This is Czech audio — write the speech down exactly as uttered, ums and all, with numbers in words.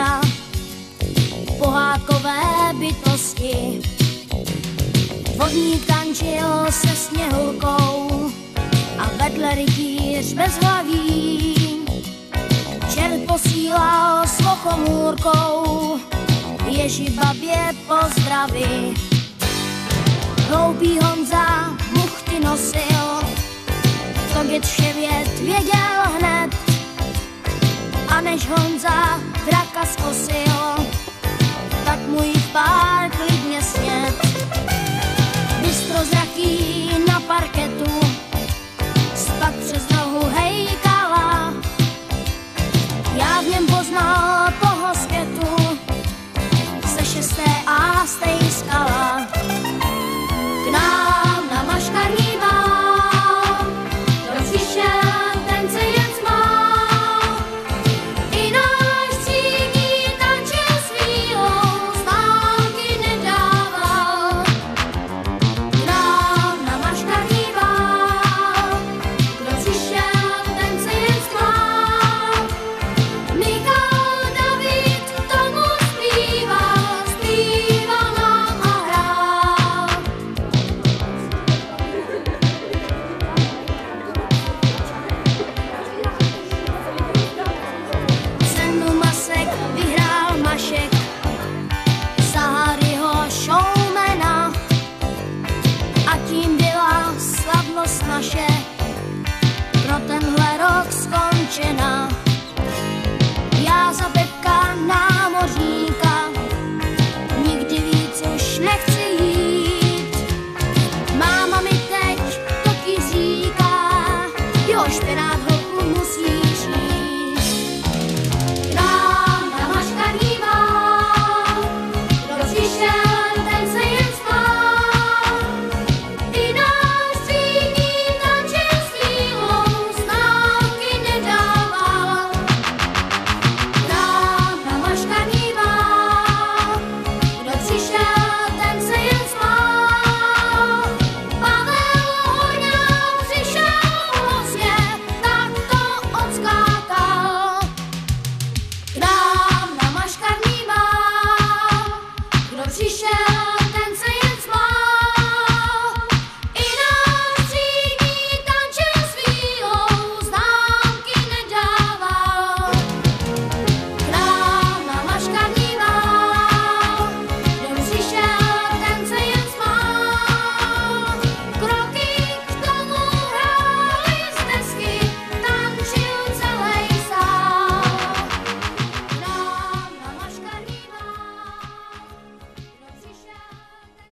Honza, pohádkové bytosti. Vodník tančil se sněhulkou a vedle rytíř bez hlaví. Čert posílal s lochomůrkou Ježi babě pozdravy. Hloupý Honza muchty nosil, to děd Vševěd věděl hned. A než Honza draka zkosil, tak mu jí pár klidně sněd. Bystrozraký na parket